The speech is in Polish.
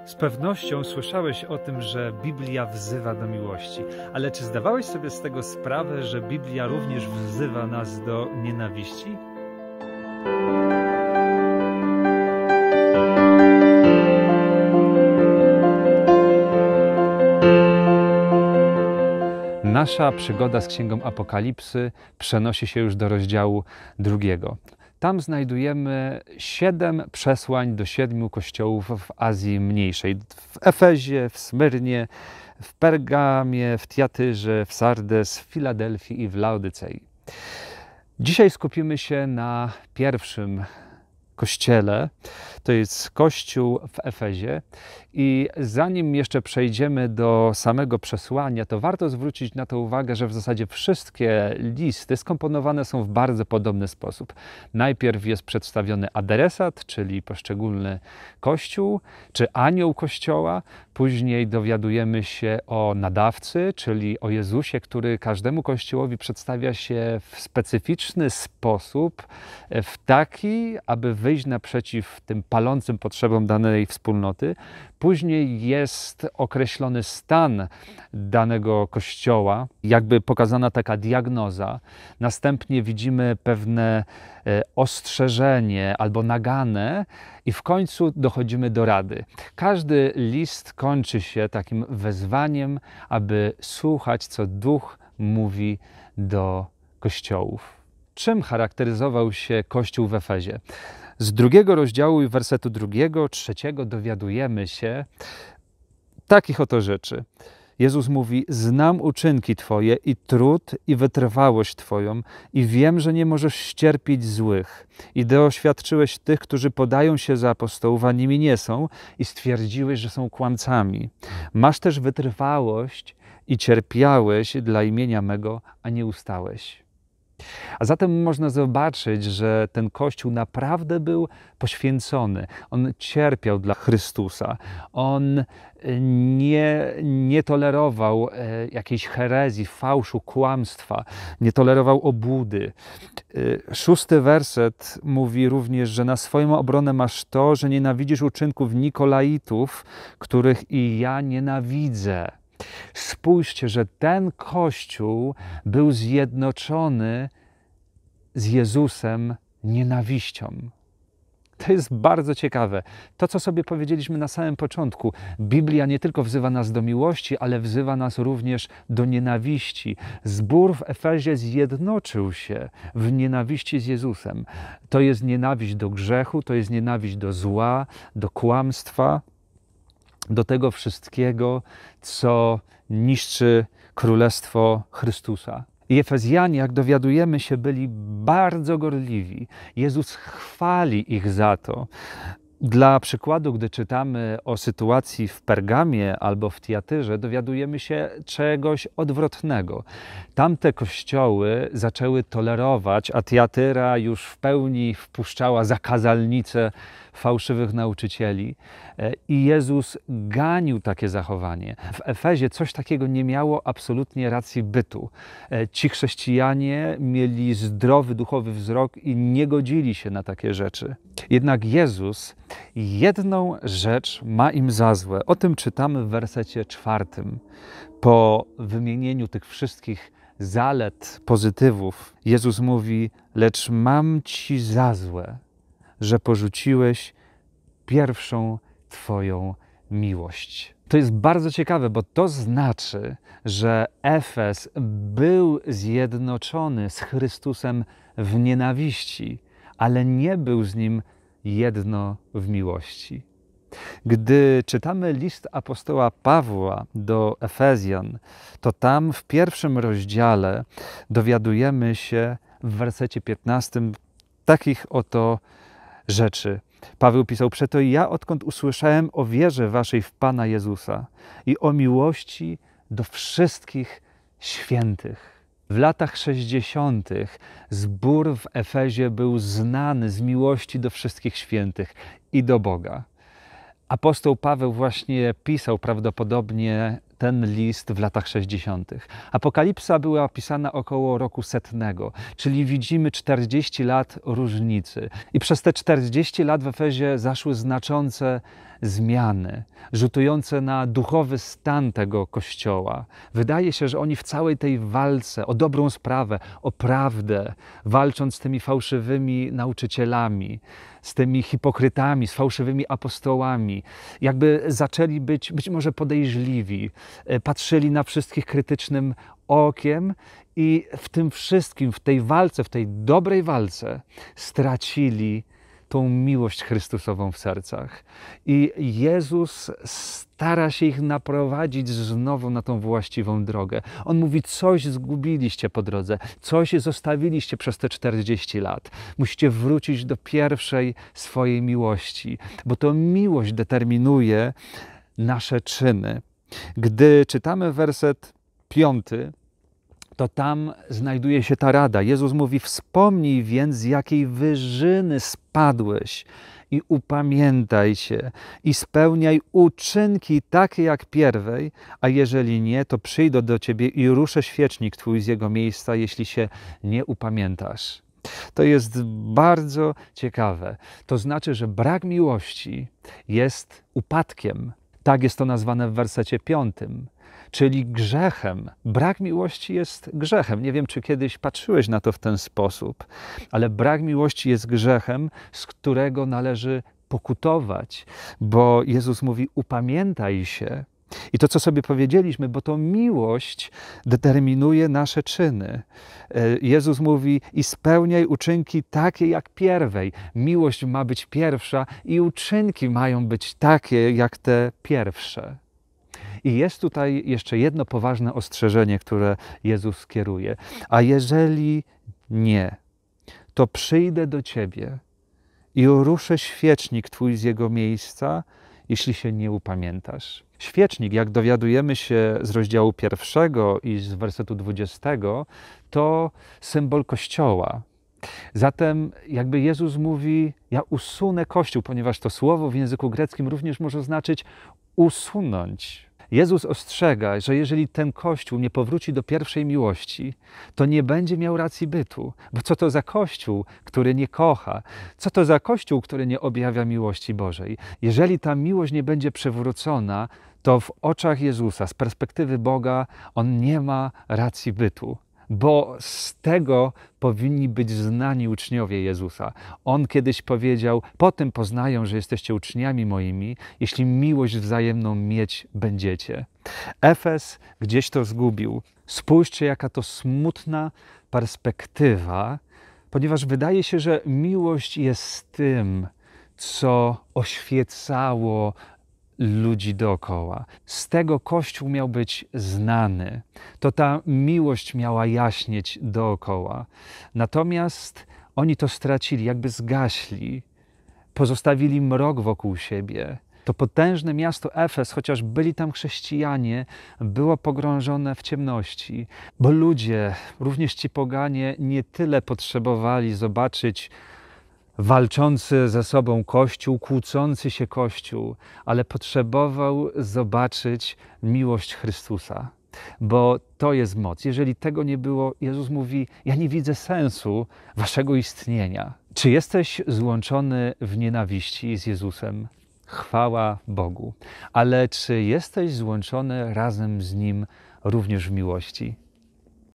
Z pewnością słyszałeś o tym, że Biblia wzywa do miłości, ale czy zdawałeś sobie z tego sprawę, że Biblia również wzywa nas do nienawiści? Nasza przygoda z Księgą Apokalipsy przenosi się już do rozdziału 2. Tam znajdujemy 7 przesłań do 7 kościołów w Azji Mniejszej. W Efezie, w Smyrnie, w Pergamie, w Tiatyrze, w Sardes, w Filadelfii i w Laodycei. Dzisiaj skupimy się na pierwszym kościele, to jest kościół w Efezie. I zanim jeszcze przejdziemy do samego przesłania, to warto zwrócić na to uwagę, że w zasadzie wszystkie listy skomponowane są w bardzo podobny sposób. Najpierw jest przedstawiony adresat, czyli poszczególny kościół, czy anioł kościoła. Później dowiadujemy się o nadawcy, czyli o Jezusie, który każdemu kościołowi przedstawia się w specyficzny sposób, w taki, aby wyjść naprzeciw tym palącym potrzebom danej wspólnoty. Później jest określony stan danego kościoła, jakby pokazana taka diagnoza. Następnie widzimy pewne ostrzeżenie albo naganę i w końcu dochodzimy do rady. Każdy list kończy się takim wezwaniem, aby słuchać, co Duch mówi do kościołów. Czym charakteryzował się Kościół w Efezie? Z 2 rozdziału i wersetu 2, 3 dowiadujemy się takich oto rzeczy. Jezus mówi: znam uczynki Twoje i trud i wytrwałość Twoją i wiem, że nie możesz ścierpieć złych. I doświadczyłeś tych, którzy podają się za apostołów, a nimi nie są i stwierdziłeś, że są kłamcami. Masz też wytrwałość i cierpiałeś dla imienia mego, a nie ustałeś. A zatem można zobaczyć, że ten Kościół naprawdę był poświęcony. On cierpiał dla Chrystusa. On nie tolerował jakiejś herezji, fałszu, kłamstwa. Nie tolerował obłudy. 6 werset mówi również, że na swoją obronę masz to, że nienawidzisz uczynków Nikolaitów, których i ja nienawidzę. Spójrzcie, że ten Kościół był zjednoczony z Jezusem nienawiścią. To jest bardzo ciekawe. To, co sobie powiedzieliśmy na samym początku. Biblia nie tylko wzywa nas do miłości, ale wzywa nas również do nienawiści. Zbór w Efezie zjednoczył się w nienawiści z Jezusem. To jest nienawiść do grzechu, to jest nienawiść do zła, do kłamstwa, do tego wszystkiego, co niszczy Królestwo Chrystusa. I Efezjanie, jak dowiadujemy się, byli bardzo gorliwi. Jezus chwali ich za to. Dla przykładu, gdy czytamy o sytuacji w Pergamie albo w Tiatyrze, dowiadujemy się czegoś odwrotnego. Tamte kościoły zaczęły tolerować, a Tiatyra już w pełni wpuszczała zakazalnice fałszywych nauczycieli i Jezus ganił takie zachowanie. W Efezie coś takiego nie miało absolutnie racji bytu. Ci chrześcijanie mieli zdrowy duchowy wzrok i nie godzili się na takie rzeczy. Jednak Jezus jedną rzecz ma im za złe. O tym czytamy w wersecie 4. Po wymienieniu tych wszystkich zalet, pozytywów, Jezus mówi: lecz mam ci za złe, że porzuciłeś pierwszą Twoją miłość. To jest bardzo ciekawe, bo to znaczy, że Efes był zjednoczony z Chrystusem w nienawiści, ale nie był z Nim jedno w miłości. Gdy czytamy list apostoła Pawła do Efezjan, to tam w 1 rozdziale dowiadujemy się w wersecie 15 takich oto rzeczy. Paweł pisał: przeto ja, odkąd usłyszałem o wierze waszej w Pana Jezusa i o miłości do wszystkich świętych. W latach 60. zbór w Efezie był znany z miłości do wszystkich świętych i do Boga. Apostoł Paweł właśnie pisał prawdopodobnie ten list w latach 60. Apokalipsa była pisana około roku 100, czyli widzimy 40 lat różnicy. I przez te 40 lat w Efezie zaszły znaczące zmiany, rzutujące na duchowy stan tego Kościoła. Wydaje się, że oni w całej tej walce o dobrą sprawę, o prawdę, walcząc z tymi fałszywymi nauczycielami, z tymi hipokrytami, z fałszywymi apostołami, jakby zaczęli być może podejrzliwi, patrzyli na wszystkich krytycznym okiem i w tym wszystkim, w tej walce, w tej dobrej walce stracili tą miłość Chrystusową w sercach. I Jezus stara się ich naprowadzić znowu na tą właściwą drogę. On mówi, coś zgubiliście po drodze, coś zostawiliście przez te 40 lat. Musicie wrócić do pierwszej swojej miłości, bo to miłość determinuje nasze czyny. Gdy czytamy werset 5, to tam znajduje się ta rada. Jezus mówi, wspomnij więc, z jakiej wyżyny spadłeś i upamiętaj się i spełniaj uczynki takie jak pierwej, a jeżeli nie, to przyjdę do ciebie i ruszę świecznik twój z jego miejsca, jeśli się nie upamiętasz. To jest bardzo ciekawe. To znaczy, że brak miłości jest upadkiem. Tak jest to nazwane w wersecie 5. Czyli grzechem. Brak miłości jest grzechem. Nie wiem, czy kiedyś patrzyłeś na to w ten sposób, ale brak miłości jest grzechem, z którego należy pokutować, bo Jezus mówi, upamiętaj się. I to, co sobie powiedzieliśmy, bo to miłość determinuje nasze czyny. Jezus mówi, i spełniaj uczynki takie jak pierwej. Miłość ma być pierwsza i uczynki mają być takie jak te pierwsze. I jest tutaj jeszcze jedno poważne ostrzeżenie, które Jezus kieruje. A jeżeli nie, to przyjdę do ciebie i uruszę świecznik twój z jego miejsca, jeśli się nie upamiętasz. Świecznik, jak dowiadujemy się z rozdziału 1 i z wersetu 20, to symbol Kościoła. Zatem jakby Jezus mówi, ja usunę Kościół, ponieważ to słowo w języku greckim również może znaczyć usunąć. Jezus ostrzega, że jeżeli ten Kościół nie powróci do pierwszej miłości, to nie będzie miał racji bytu. Bo co to za Kościół, który nie kocha? Co to za Kościół, który nie objawia miłości Bożej? Jeżeli ta miłość nie będzie przywrócona, to w oczach Jezusa, z perspektywy Boga, On nie ma racji bytu. Bo z tego powinni być znani uczniowie Jezusa. On kiedyś powiedział, po tym poznają, że jesteście uczniami moimi, jeśli miłość wzajemną mieć będziecie. Efes gdzieś to zgubił. Spójrzcie, jaka to smutna perspektywa, ponieważ wydaje się, że miłość jest tym, co oświecało ludzi dookoła. Z tego Kościół miał być znany. To ta miłość miała jaśnieć dookoła. Natomiast oni to stracili, jakby zgaśli. Pozostawili mrok wokół siebie. To potężne miasto Efes, chociaż byli tam chrześcijanie, było pogrążone w ciemności. Bo ludzie, również ci poganie, nie tyle potrzebowali zobaczyć walczący ze sobą Kościół, kłócący się Kościół, ale potrzebował zobaczyć miłość Chrystusa, bo to jest moc. Jeżeli tego nie było, Jezus mówi, ja nie widzę sensu waszego istnienia. Czy jesteś złączony w nienawiści z Jezusem? Chwała Bogu. Ale czy jesteś złączony razem z Nim również w miłości?